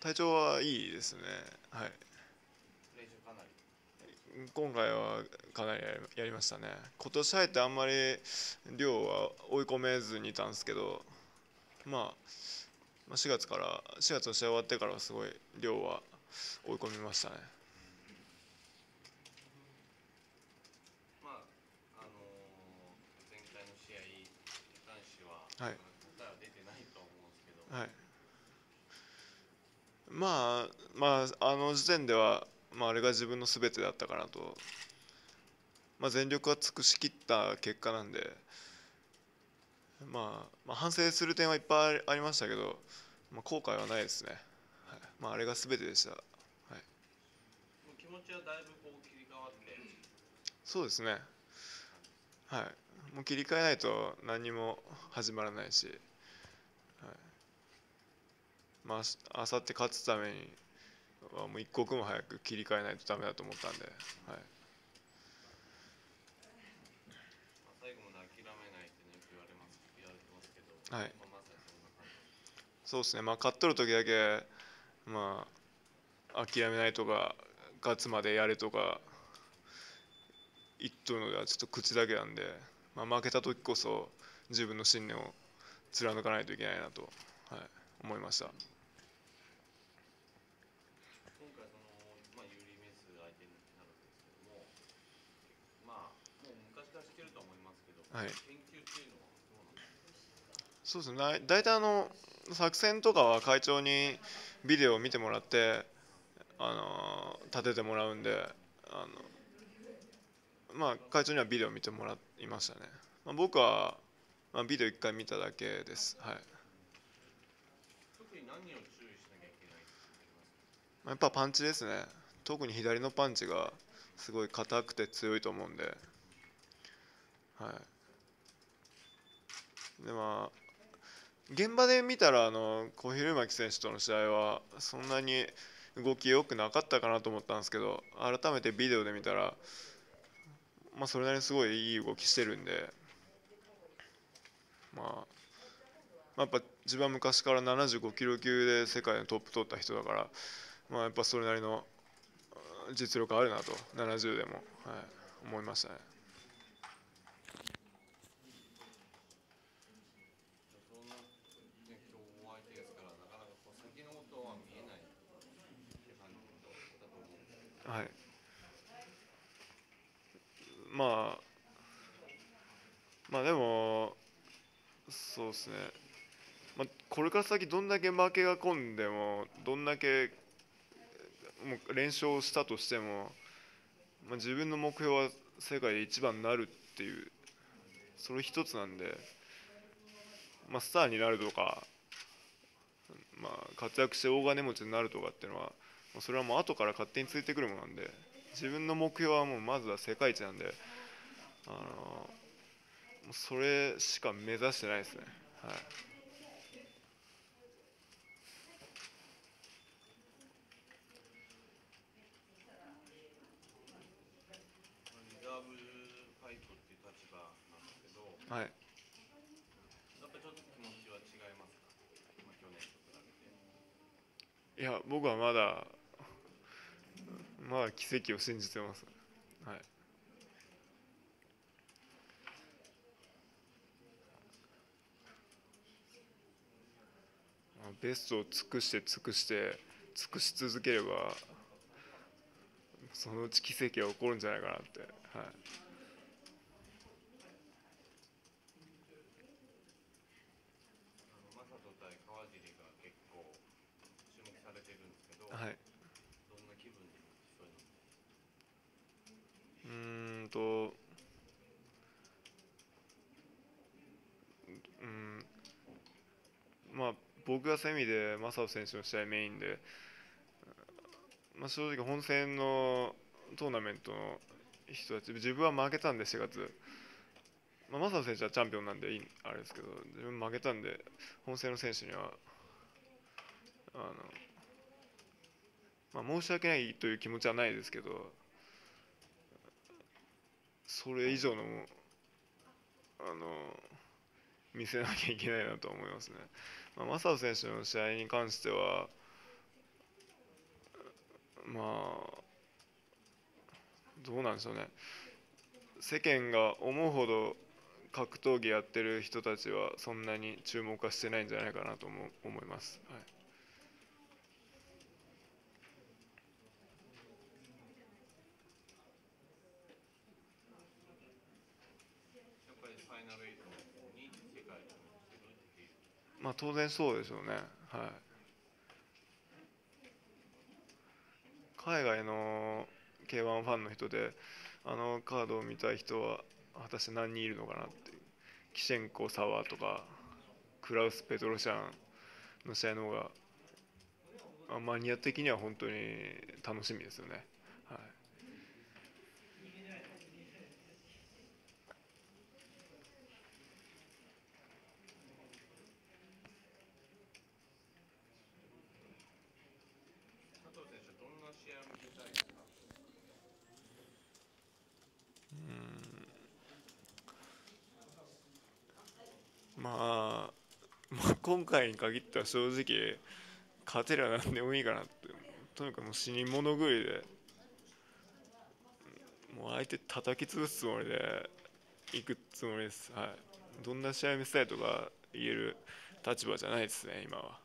体調はいいですね。はい。 練習かなり。 今回はかなりやりましたね。今年入ってあんまり量は追い込めずにいたんですけど、まあ、4月から4月の試合終わってからはすごい量は追い込みましたね。 まあ前回の試合に関してははい。 なかなか答えは出てないとは思うんですけど、 はい。あの時点では、あれが自分の全てだったかなと、全力は尽くしきった結果なんで、反省する点はいっぱいありましたけど、後悔はないですね。はい。あれが全てでした。はい。 もう気持ちはだいぶこう切り替わってそうですね。 感じですか？ はい。もう切り替えないと何にも始まらないし、はい。あさって勝つためにはもう一刻も早く切り替えないとダメだと思ったんで、はい。 まあ、最後まで諦めないってねよく言われてますけど、 はい。 まさにそんな感じです。 そうですね。勝っとる時だけ、ま諦めないとか、勝つまでやれとか言っとるのではちょっと口だけなんで、負けた時こそ自分の信念を貫かないといけないなと、はい、思いました。 今回ユーリ・メス相手になるわけですけども、もう昔から知ってるとは思いますけど、 はい。 研究っていうのはどうなんですか？ そうですね。大体作戦とかは会長にビデオを見てもらって、立ててもらうんで、会長にはビデオを見てもらいましたね。僕は、ビデオ1回見ただけです。はい。 特に何を注意しなきゃいけないってありますか？ やっぱパンチですね。特に左のパンチがすごい硬くて強いと思うんで、はい。で現場で見たら小比類巻選手との試合はそんなに動き良くなかったかなと思ったんですけど、改めてビデオで見たら、それなりにすごいいい動きしてるんで、まあ、やっぱ自分は昔から75キロ級で世界のトップ取った人だから、やっぱそれなりの実力あるなと70でも、はい、思いましたね。 そんな、ね、強豪相手ですからなかなかこう先のことは見えないって感じだと思うんですけど。 はい。まあでもそうですね。これから先どんだけ負けが込んでもどんだけもう連勝したとしても、自分の目標は世界で一番になるっていうそれ一つなんで、スターになるとか、活躍して大金持ちになるとかっていうのはそれはもう後から勝手についてくるものなんで、自分の目標はもうまずは世界一なんで、あのもうそれしか目指してないですね。はい。 リザーブファイトっていう立場なんですけど、 はい。 やっぱちょっと気持ちは違いますか？去年と比べて。 いや僕はまだ奇跡を信じてます。はい。ベストを尽くして尽くして尽くし続ければそのうち奇跡が起こるんじゃないかなって。はい。 マサト対川尻が結構注目されてるんですけど、 はい。 どんな気分でそういうの見て。 うーんとうんまあ僕がそういう意味で正人選手の試合メインで、正直本戦のトーナメントの人たち自分は負けたんで4月、正人選手はチャンピオンなんであれですけど、自分負けたんで本戦の選手にはあ申し訳ないという気持ちはないですけど、それ以上のあの見せなきゃいけないなと思いますね。正人選手の試合に関してはまあどうなんでしょうね。世間が思うほど格闘技やってる人たちはそんなに注目はしてないんじゃないかなとも思います。はい。 やっぱりファイナルエイトに世界でも来てるっていう。 まあ当然そうでしょうね。はい。海外の K1 ファンの人であのカードを見たい人は果たして何人いるのかなっていう。キシェンコ・サワーとかクラウス・ペトロシャンの試合の方がマニア的には本当に楽しみですよね。はい。 佐藤選手はどんな試合を見てたいですか？ まあ、今回に限っては正直勝てりゃ何でもいいかなって。とにかくもう死に物狂いでもう相手叩き潰すつもりで行くつもりです。はい。どんな試合見せたいとか言える立場じゃないですね今は。